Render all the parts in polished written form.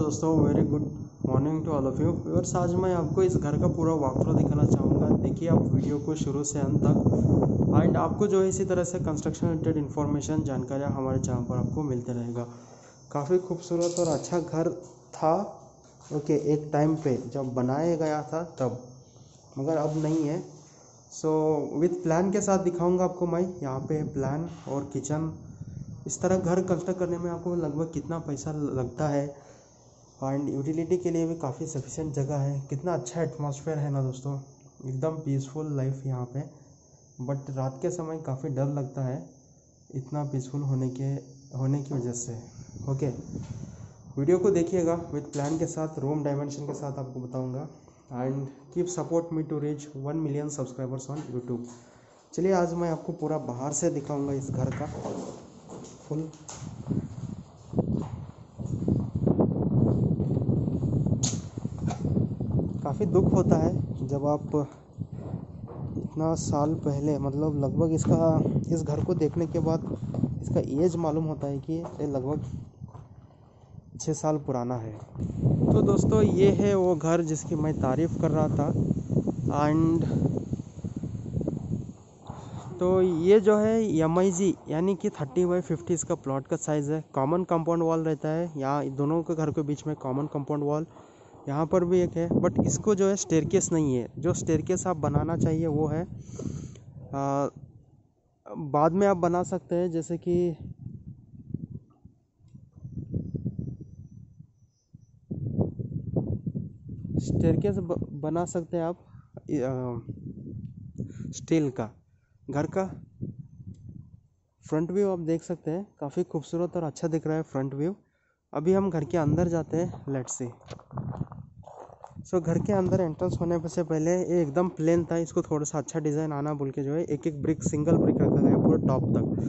दोस्तों, very good morning to all of you viewers. आज मैं आपको इस घर का पूरा वॉक थ्रू दिखाना चाहूँगा। देखिए आप वीडियो को शुरू से अंत तक, एंड आपको जो है इसी तरह से कंस्ट्रक्शन रिलेटेड इन्फॉर्मेशन जानकारियाँ हमारे चैनल पर आपको मिलते रहेगा। काफ़ी खूबसूरत और अच्छा घर था ओके, एक टाइम पे जब बनाया गया था तब, मगर अब नहीं है। सो विथ प्लान के साथ दिखाऊंगा आपको मैं। यहाँ पे प्लान और किचन, इस तरह घर कंस्ट्रक्ट करने में आपको लगभग कितना पैसा लगता है, एंड यूटिलिटी के लिए भी काफ़ी सफिशिएंट जगह है। कितना अच्छा एटमॉस्फेयर है ना दोस्तों, एकदम पीसफुल लाइफ यहाँ पे। बट रात के समय काफ़ी डर लगता है इतना पीसफुल होने की वजह से। ओके, वीडियो को देखिएगा विथ प्लान के साथ, रूम डायमेंशन के साथ आपको बताऊंगा। And keep support me to reach 1 million subscribers on YouTube. चलिए आज मैं आपको पूरा बाहर से दिखाऊंगा इस घर का फुल। काफ़ी दुख होता है जब आप इतना साल पहले, मतलब लगभग इस घर को देखने के बाद इसका एज मालूम होता है कि ये लगभग 6 साल पुराना है। तो दोस्तों ये है वो घर जिसकी मैं तारीफ़ कर रहा था। एंड तो ये जो है MIG यानी कि 30x50 इसका प्लॉट का साइज़ है। कॉमन कंपाउंड वॉल रहता है यहाँ, दोनों के घर के बीच में कॉमन कंपाउंड वॉल यहाँ पर भी एक है। बट इसको जो है स्टेयरकेस नहीं है। जो स्टेयरकेस आप बनाना चाहिए वो है बाद में आप बना सकते हैं, जैसे कि स्टेयरकेस बना सकते हैं आप स्टील का। घर का फ्रंट व्यू आप देख सकते हैं, काफ़ी खूबसूरत और अच्छा दिख रहा है फ्रंट व्यू। अभी हम घर के अंदर जाते हैं, लेट्स सी। सो घर के अंदर एंट्रेंस होने से पहले ये एकदम प्लेन था। इसको थोड़ा सा अच्छा डिज़ाइन आना बोल के जो है एक एक ब्रिक, सिंगल ब्रिक रखा गया पूरा टॉप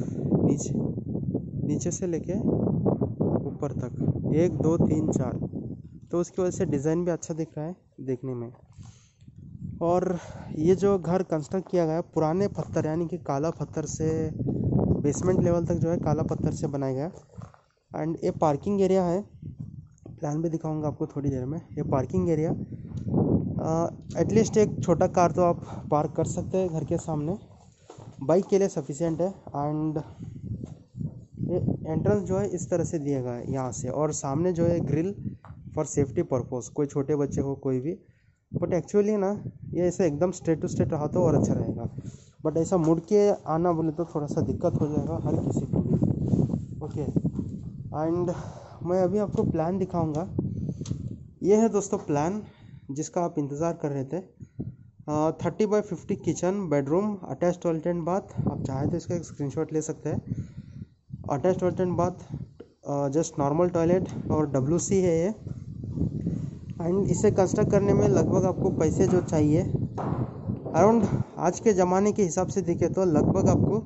तक, नीचे से लेके ऊपर तक, 1 2 3 4। तो उसकी वजह से डिज़ाइन भी अच्छा दिख रहा है देखने में। और ये जो घर कंस्ट्रक्ट किया गया पुराने पत्थर यानी कि काला पत्थर से बेसमेंट लेवल तक जो है काला पत्थर से बनाया गया। एंड ये पार्किंग एरिया है, प्लान भी दिखाऊंगा आपको थोड़ी देर में। ये पार्किंग एरिया, एटलीस्ट एक छोटा कार तो आप पार्क कर सकते हैं घर के सामने, बाइक के लिए सफिशिएंट है। एंड ये एंट्रेंस जो है इस तरह से दिया गया है यहाँ से, और सामने जो है ग्रिल फॉर सेफ्टी पर्पस, कोई छोटे बच्चे हो कोई भी। बट एक्चुअली ना ये ऐसे एकदम स्ट्रेट टू स्ट्रेट रहा तो और अच्छा रहेगा, बट ऐसा मुड़ के आना बोले तो थोड़ा सा दिक्कत हो जाएगा हर किसी को भी। ओके, एंड मैं अभी आपको प्लान दिखाऊंगा। ये है दोस्तों प्लान जिसका आप इंतज़ार कर रहे थे। 30x50 kitchen, bedroom, attach toilet and bath. आप चाहे तो इसका एक स्क्रीनशॉट ले सकते हैं। Attach toilet and bath, just normal toilet और WC है ये। एंड इसे कंस्ट्रक्ट करने में लगभग आपको पैसे जो चाहिए अराउंड, आज के ज़माने के हिसाब से देखें तो लगभग आपको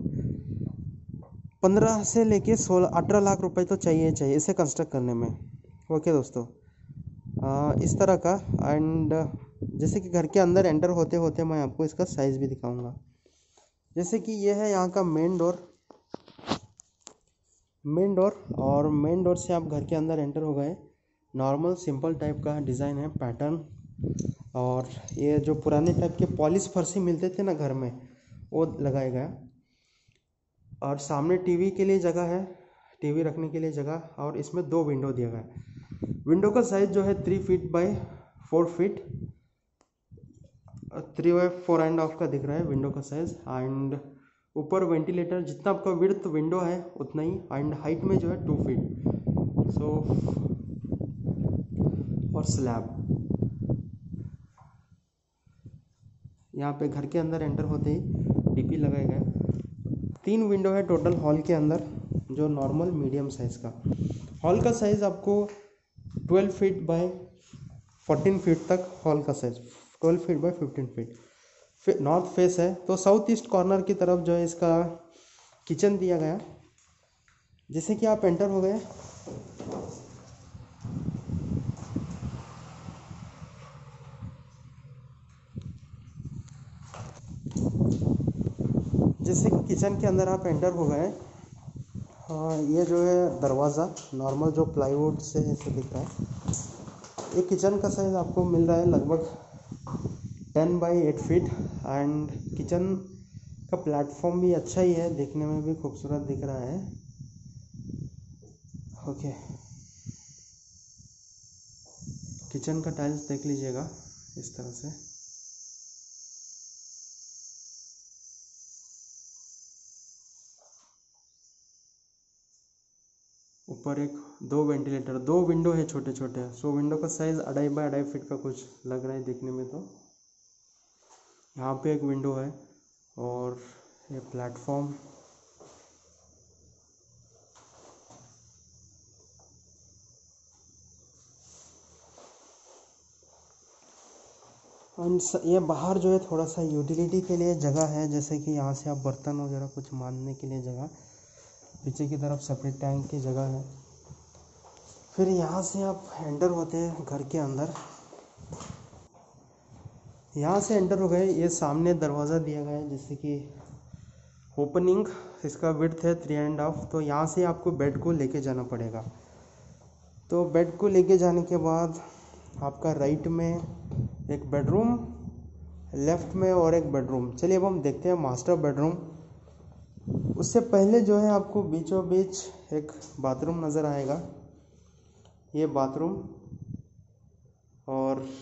15 से लेके 18 लाख रुपए तो चाहिए इसे कंस्ट्रक्ट करने में। ओके दोस्तों, इस तरह का। एंड जैसे कि घर के अंदर एंटर होते होते मैं आपको इसका साइज़ भी दिखाऊंगा। जैसे कि ये है यहाँ का मेन डोर, और मेन डोर से आप घर के अंदर एंटर हो गए। नॉर्मल सिंपल टाइप का डिज़ाइन है, पैटर्न। और ये जो पुराने टाइप के पॉलिश फर्शी मिलते थे ना घर में, वो लगाया गया। और सामने टीवी के लिए जगह है, टीवी रखने के लिए जगह। और इसमें 2 विंडो दिया गया है। विंडो का साइज़ जो है 3 फीट बाय 4 फीट, 3 बाय 4.5 का दिख रहा है विंडो का साइज़। एंड ऊपर वेंटिलेटर, जितना आपका विड्थ विंडो है उतना ही। एंड हाइट में जो है 2 फीट। सो और स्लैब यहाँ पे घर के अंदर एंटर होते ही DP लगाया गया। 3 विंडो है टोटल हॉल के अंदर, जो नॉर्मल मीडियम साइज़ का। हॉल का साइज़ आपको 12 फीट बाय 14 फीट तक, हॉल का size 12 feet by 15 feet. North face है तो साउथ ईस्ट कॉर्नर की तरफ जो है इसका किचन दिया गया। जैसे कि आप एंटर हो गए, जैसे कि किचन के अंदर आप एंटर हो गए, हाँ, ये जो है दरवाज़ा नॉर्मल जो प्लाईवुड से ऐसे दिख रहा है। ये किचन का साइज़ आपको मिल रहा है लगभग 10 by 8 फीट। एंड किचन का प्लेटफॉर्म भी अच्छा ही है, देखने में भी खूबसूरत दिख रहा है। ओके, किचन का टाइल्स देख लीजिएगा इस तरह से। ऊपर एक 2 वेंटिलेटर, 2 विंडो है छोटे छोटे। सो विंडो का साइज़ 2.5 by 2.5 फीट का कुछ लग रहा है देखने में। तो यहाँ पे एक विंडो है और ये प्लेटफॉर्म। एंड ये बाहर जो है थोड़ा सा यूटिलिटी के लिए जगह है, जैसे कि यहाँ से आप बर्तन वगैरह कुछ मांजने के लिए जगह। पीछे की तरफ सेपरेट टैंक की जगह है। फिर यहाँ से आप एंटर होते हैं घर के अंदर। यहाँ से एंटर हो गए, ये सामने दरवाज़ा दिया गया है जैसे कि ओपनिंग। इसका विड्थ है 3.5। तो यहाँ से आपको बेड को लेके जाना पड़ेगा। तो बेड को लेके जाने के बाद आपका राइट में एक बेडरूम, लेफ्ट में और एक बेडरूम। चलिए अब हम देखते हैं मास्टर बेडरूम। उससे पहले जो है आपको बीचों बीच एक बाथरूम नज़र आएगा। ये बाथरूम, और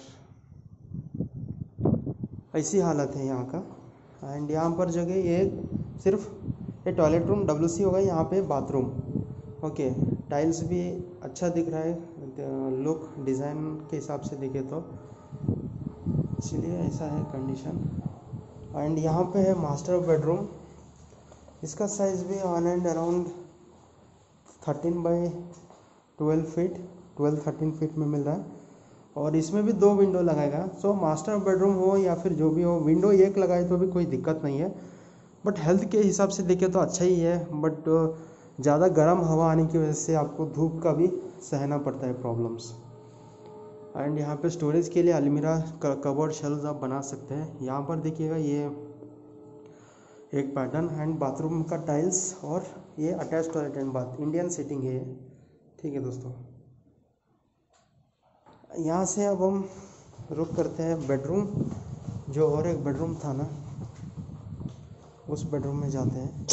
ऐसी हालत है यहाँ का। एंड यहाँ पर जगह ये सिर्फ ये टॉयलेट रूम WC होगा, यहाँ पे बाथरूम। ओके, टाइल्स भी अच्छा दिख रहा है, लुक डिज़ाइन के हिसाब से देखे तो। इसलिए ऐसा है कंडीशन। एंड यहाँ पे है मास्टर बेडरूम। इसका साइज़ भी on and around 13 by 12 feet, 12-13 feet में मिल रहा है। और इसमें भी 2 विंडो लगाएगा। सो मास्टर बेडरूम हो या फिर जो भी हो, विंडो एक लगाए तो भी कोई दिक्कत नहीं है। बट हेल्थ के हिसाब से देखें तो अच्छा ही है। बट ज़्यादा गर्म हवा आने की वजह से आपको धूप का भी सहना पड़ता है प्रॉब्लम्स। एंड यहाँ पे स्टोरेज के लिए अलमीरा, कबर्ड, शेल्व्स आप बना सकते हैं। यहाँ पर देखिएगा ये एक पैटर्न। एंड बाथरूम का टाइल्स, और ये attach toilet and bath, Indian seating है। ठीक है दोस्तों, यहाँ से अब हम रुक करते हैं बेडरूम। जो और एक बेडरूम था ना, उस बेडरूम में जाते हैं।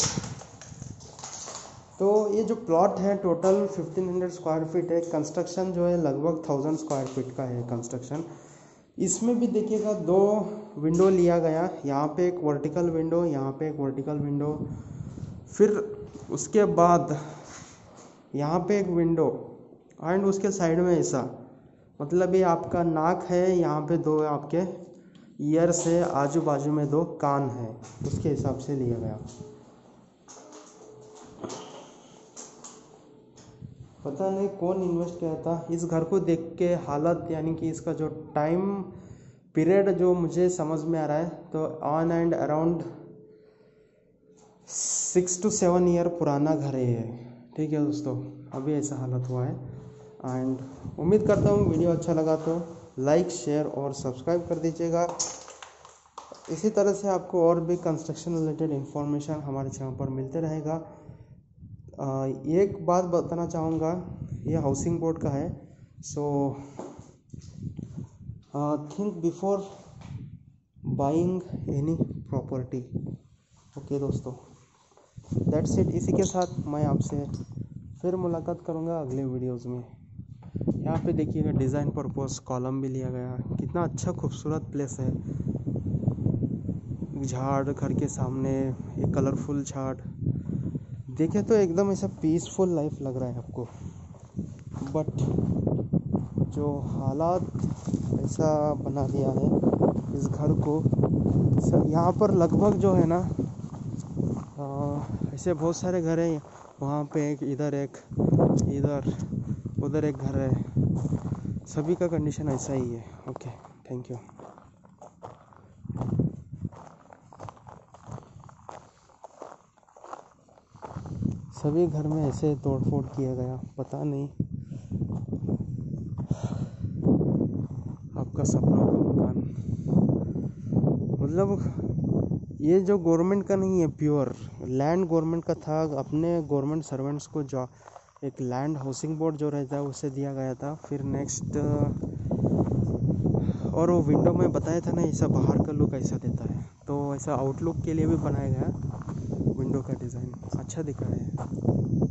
तो ये जो प्लॉट है टोटल 1500 स्क्वायर फीट है। कंस्ट्रक्शन जो है लगभग 1000 स्क्वायर फीट का है कंस्ट्रक्शन। इसमें भी देखिएगा 2 विंडो लिया गया। यहाँ पे एक वर्टिकल विंडो, यहाँ पे एक वर्टिकल विंडो। फिर उसके बाद यहाँ पे एक विंडो, एंड उसके साइड में ऐसा, मतलब ये आपका नाक है। यहाँ पे 2 आपके ईयर से आजू बाजू में 2 कान है, उसके हिसाब से लिया गया। पता नहीं कौन इन्वेस्ट किया था इस घर को देख के। हालत यानी कि इसका जो टाइम पीरियड जो मुझे समझ में आ रहा है, तो on and around 6 to 7 year पुराना घर है ये। ठीक है दोस्तों, अभी ऐसा हालत हुआ है। एंड उम्मीद करता हूँ वीडियो अच्छा लगा तो लाइक, शेयर और सब्सक्राइब कर दीजिएगा। इसी तरह से आपको और भी कंस्ट्रक्शन रिलेटेड इन्फॉर्मेशन हमारे चैनल पर मिलते रहेगा। एक बात बताना चाहूँगा, ये हाउसिंग बोर्ड का है। So think before buying any property. Okay दोस्तों, दैट्स इट। इसी के साथ मैं आपसे फिर मुलाकात करूँगा अगले वीडियोज़ में। यहाँ पे देखिएगा डिज़ाइन पर्पस कॉलम भी लिया गया। कितना अच्छा खूबसूरत प्लेस है। झाड़ घर के सामने, एक कलरफुल झाड़ देखे तो एकदम ऐसा पीसफुल लाइफ लग रहा है आपको। बट जो हालात ऐसा बना दिया है इस घर को, यहाँ पर लगभग जो है ना, ऐसे बहुत सारे घर हैं। वहाँ पे एक, इधर एक, इधर उधर एक घर है। सभी का कंडीशन ऐसा ही है। Okay, thank you. सभी घर में ऐसे तोड़ फोड़ किया गया। पता नहीं आपका सपना का मकान, मतलब ये जो गवर्नमेंट का नहीं है, प्योर लैंड गवर्नमेंट का था। अपने गवर्नमेंट सर्वेंट्स को जो एक लैंड हाउसिंग बोर्ड जो रहता है उसे दिया गया था। फिर नेक्स्ट, और वो विंडो में बताया था ना ऐसा बाहर का लुक ऐसा देता है, तो ऐसा आउटलुक के लिए भी बनाया गया। विंडो का डिज़ाइन अच्छा दिख रहा है।